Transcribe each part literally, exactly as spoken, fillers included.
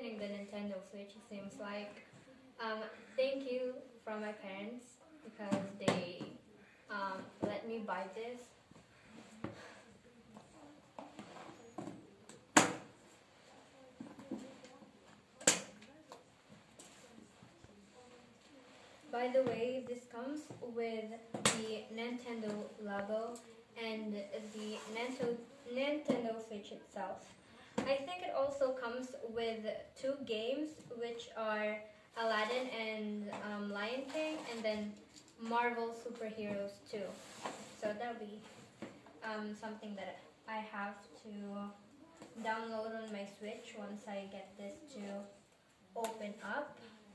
getting the Nintendo Switch, it seems like. Um, thank you from my parents because they um, let me buy this. By the way, this comes with the Nintendo logo and the Nintendo, Nintendo Switch itself. I think it also comes with two games, which are Aladdin and um, Lion King, and then Marvel Superheroes too. So that'll be um, something that I have to download on my Switch once I get this to open up.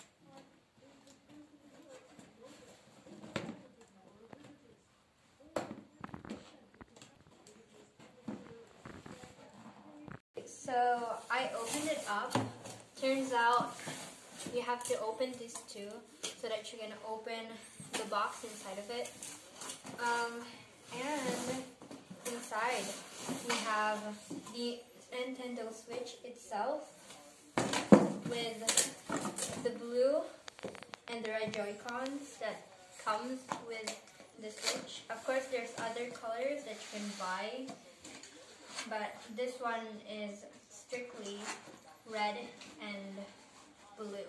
So I opened it up. Turns out you have to open this too so that you can open the box inside of it. Um, and inside we have the Nintendo Switch itself with the blue and the red Joy-Cons that comes with the Switch. Of course, there's other colors that you can buy, but this one is strictly red and blue.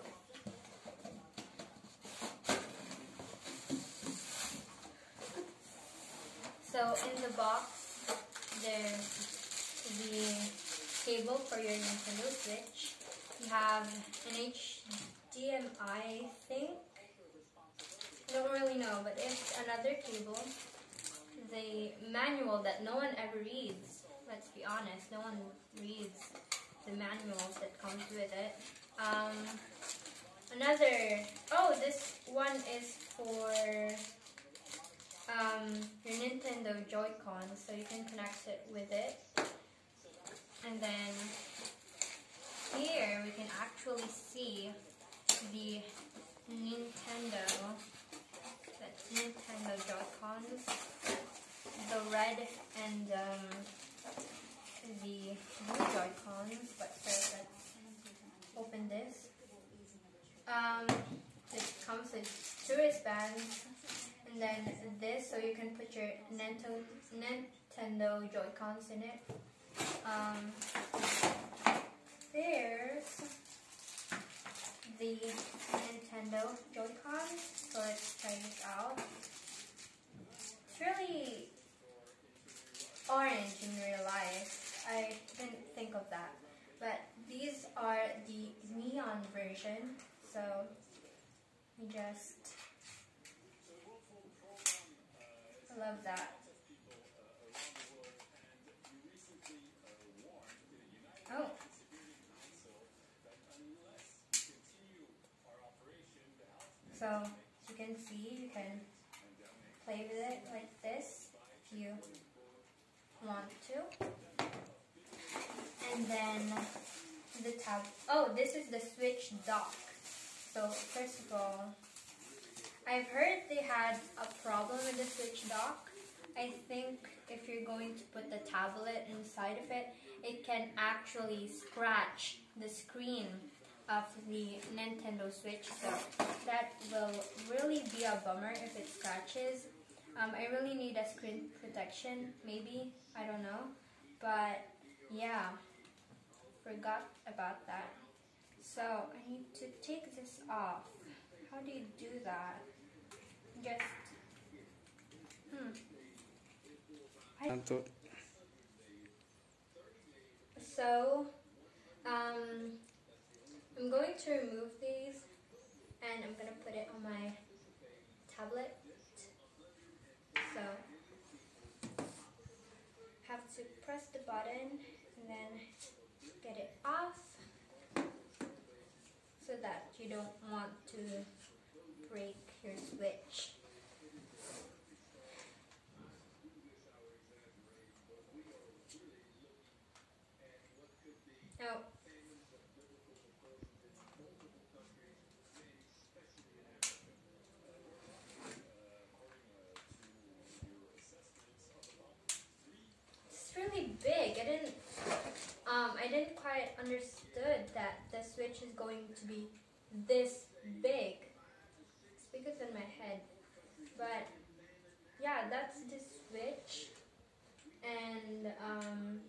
So in the box, there's the cable for your Nintendo Switch. You have an H D M I, I think. I don't really know, but it's another cable. The manual that no one ever reads. Let's be honest, no one reads the manuals that comes with it. Um, another, oh, this one is for um, your Nintendo Joy-Con, so you can connect it with it. And then here we can actually see the Nintendo, that's Nintendo Joy-Cons, the red and um, the blue Joy-Cons, but first let's open this. Um, it comes with two wristbands, and then this, so you can put your Nintendo, Nintendo Joy-Cons in it. Um, there's the Nintendo Joy-Cons, so let's try this out. It's really orange in real life. I didn't think of that. But these are the neon version, so you just, I love that. Oh. So, as you can see, you can play with it like this if you want to. And then the tab. Oh, this is the Switch dock. So first of all, I've heard they had a problem with the Switch dock. I think if you're going to put the tablet inside of it, it can actually scratch the screen of the Nintendo Switch. So that will really be a bummer if it scratches. Um, I really need a screen protection, maybe, I don't know. But yeah, forgot about that. So I need to take this off. How do you do that? Just, hmm. I, so, um, I'm going to remove these and I'm going to put it on my tablet. So, have to press the button and then get it off so that you don't want to break your Switch. Oh. It's really big. I didn't um I didn't quite understood that the Switch switch is going to be this big. It's bigger than my head. But yeah, that's the switch. And um,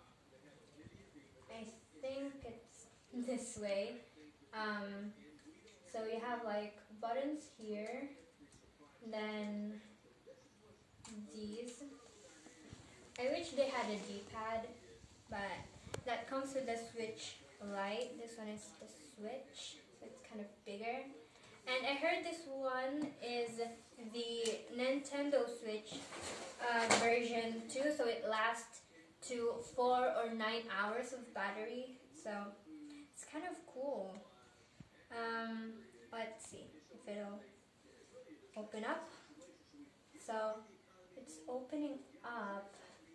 I think it's this way. Um, so you have like buttons here, then these. I wish they had a D-pad, but that comes with the Switch Lite. This one is the Switch, so it's kind of bigger. And I heard this one is the Nintendo Switch uh, version too, so it lasts to four or nine hours of battery. So it's kind of cool. Um, let's see if it'll open up. So it's opening up.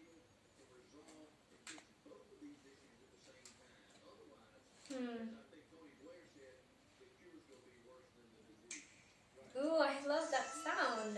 Hmm. Ooh, I love that sound.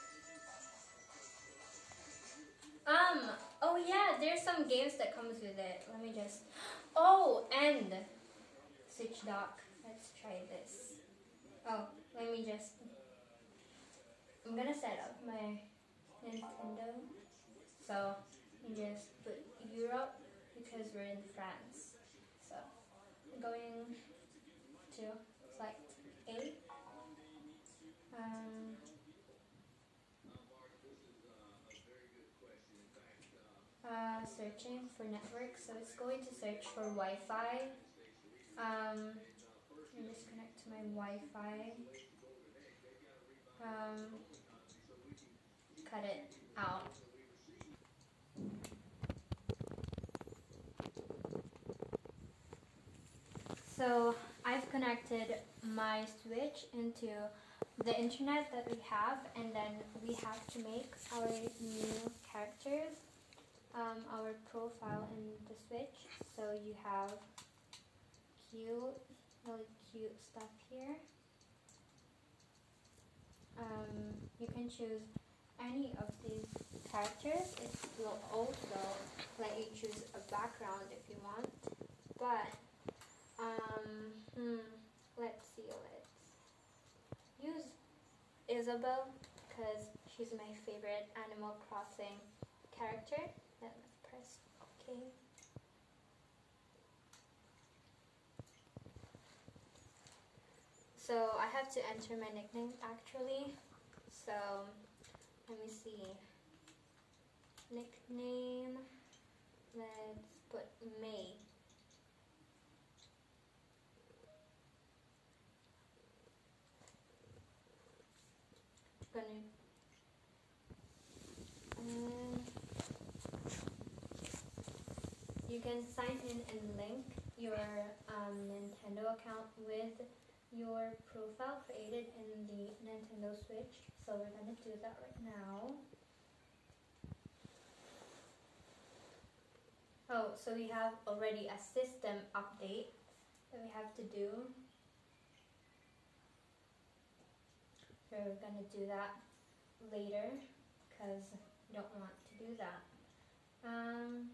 Um, oh yeah, there's some games that comes with it. Let me just, oh, and Switch dock. Let's try this. Oh, let me just, I'm gonna set up my Nintendo. So, you just put Europe because we're in France. So, I'm going to select A. Um, uh, searching for network, so it's going to search for Wi-Fi. Um, let me just connect to my Wi-Fi. Um, cut it out. So I've connected my Switch into the internet that we have, and then we have to make our new characters, um, our profile in the Switch. So you have cute, really cute stuff here. Um, you can choose any of these characters. It will also let you choose a background if you want. But, um, hmm, let's see, let's use Isabel because she's my favorite Animal Crossing character. Then let's press OK. So I have to enter my nickname actually. So let me see. Nickname. Let's put May. Gonna. Um, you can sign in and link your um, Nintendo account with your profile created in the Nintendo Switch. So we're gonna do that right now. Oh, so we have already a system update that we have to do. So we're gonna do that later because we don't want to do that. Um,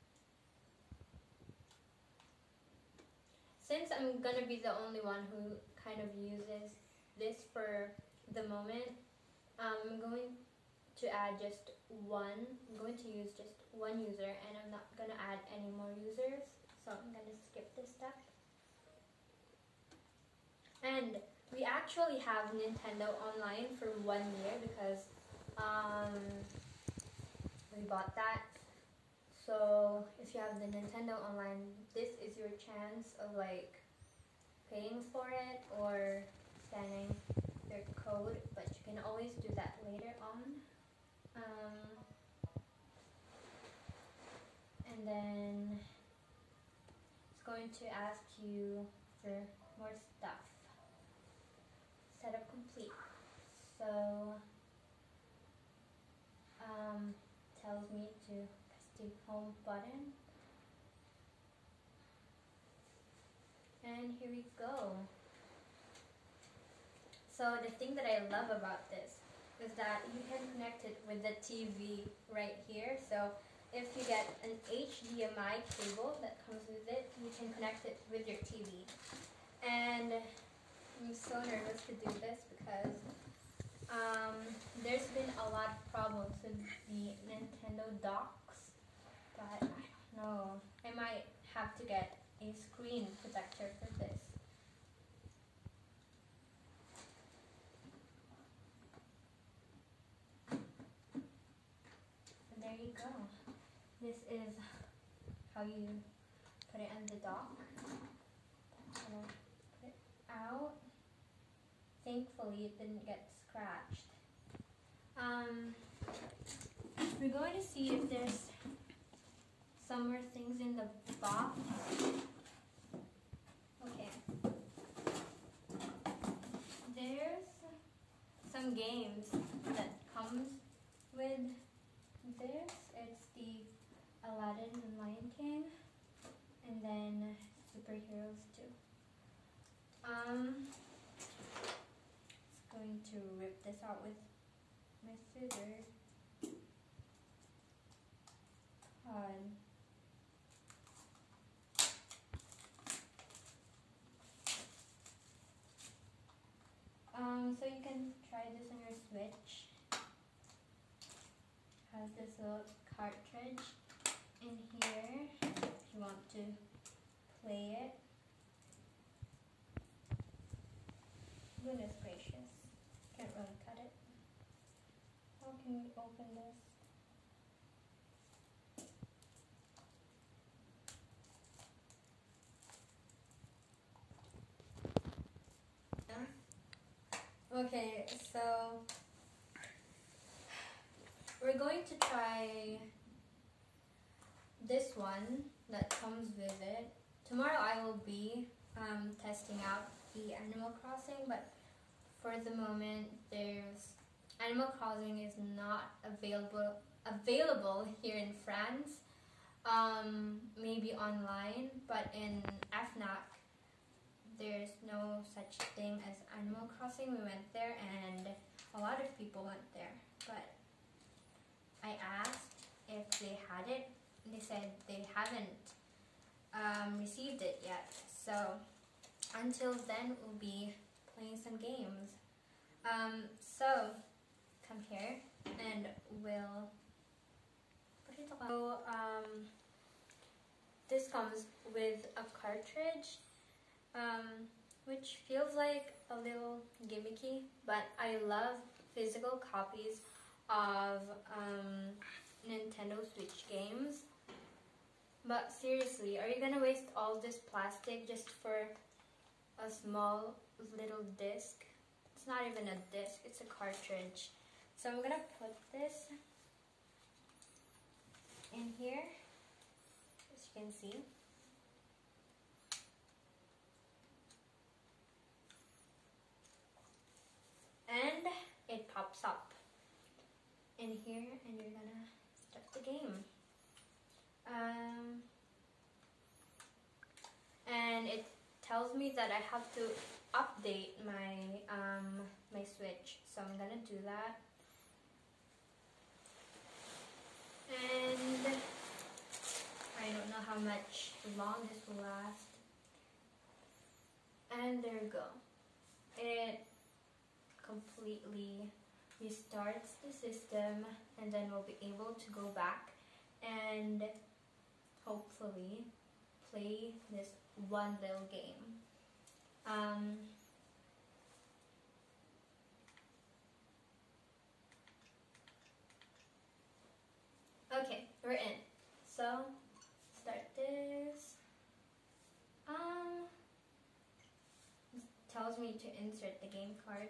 since I'm gonna be the only one who kind of uses this for the moment, um, I'm going to add just one. I'm going to use just one user, and I'm not gonna add any more users. So I'm gonna skip this step. And we actually have Nintendo Online for one year because um, we bought that. So if you have the Nintendo Online, this is your chance of like paying for it or scanning their code, but you can always do that later on. Um, and then it's going to ask you for more stuff. Setup complete. So um, tells me to press the home button. And here we go. So the thing that I love about this is that you can connect it with the T V right here. So if you get an H D M I cable that comes with it, you can connect it with your T V. so nervous to do this because um, there's been a lot of problems with the Nintendo docks, but I don't know. I might have to get a screen protector for this. And there you go. This is how you put it on the dock. I'm gonna put it out. Thankfully, it didn't get scratched. Um, we're going to see if there's some more things in the box. Okay. There's some games that comes with this. It's the Aladdin and Lion King, and then superheroes too. Um, just going to rip this out with my scissors. God. Um, so you can try this on your Switch. Has this little cartridge in here if you want to play it. Goodness gracious, can't really cut it. How can we open this? Okay, so we're going to try this one that comes with it. Tomorrow I will be um, testing out the Animal Crossing, but for the moment there's Animal Crossing is not available available here in France. Um, maybe online, but in F NAC there's no such thing as Animal Crossing. We went there and a lot of people went there, but I asked if they had it. They said they haven't um, received it yet. So until then, we'll be playing some games. Um, so come here and we'll put it on. So um, this comes with a cartridge, um, which feels like a little gimmicky, but I love physical copies of um, Nintendo Switch games. But seriously, are you gonna waste all this plastic just for a small little disc? It's not even a disc, it's a cartridge. So I'm gonna put this in here, as you can see. And it pops up in here, and you're gonna start the game. Um, and it tells me that I have to update my um, my Switch, so I'm gonna do that. And I don't know how much long this will last. And there you go. It completely restarts the system, and then we'll be able to go back and hopefully play this one little game. Um, okay, we're in. So, start this. Um, it tells me to insert the game card.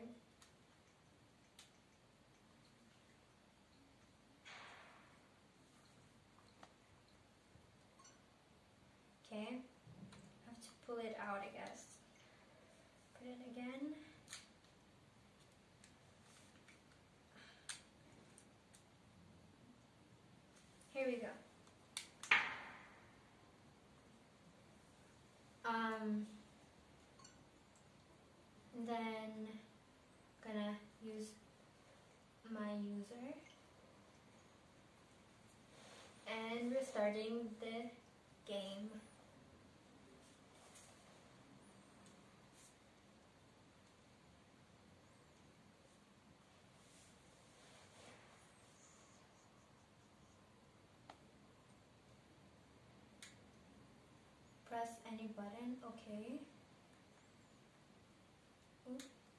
Okay, have to pull it out, I guess. Put it again. Here we go. Um, then gonna use my user and we're starting the game. press any button. Okay. Ooh.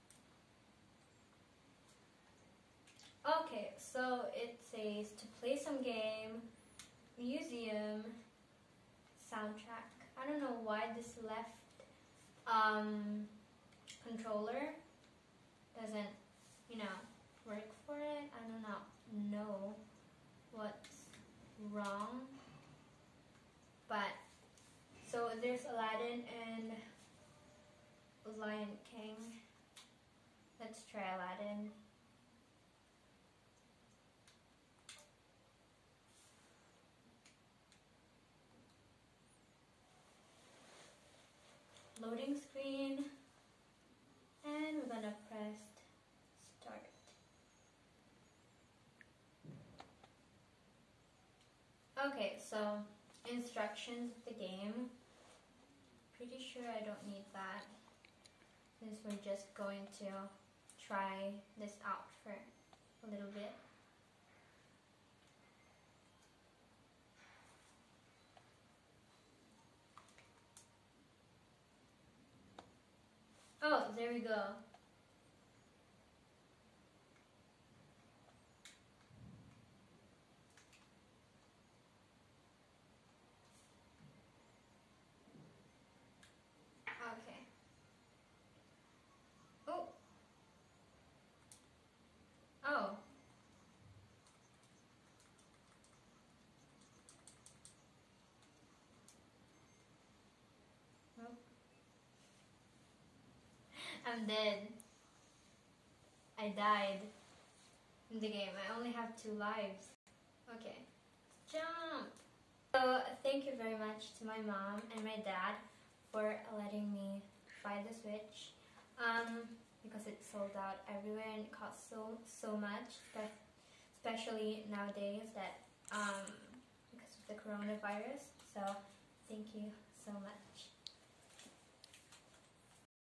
Okay, so it says to play some game, museum, soundtrack. I don't know why this left um, controller doesn't, you know, work for it. I do not know what's wrong. But, so there's Aladdin and Lion King. Let's try Aladdin. Loading screen, and we're gonna press start. Okay, so instructions of the game. Pretty sure I don't need that, since we're just going to try this out for a little bit. Oh, there we go. Okay. Oh. Oh. Oh. I'm dead. I died in the game. I only have two lives. Okay. Jump! So, thank you very much to my mom and my dad for letting me buy the Switch. Um, because it sold out everywhere and it cost so, so much, especially nowadays that, um, because of the coronavirus. So, thank you so much.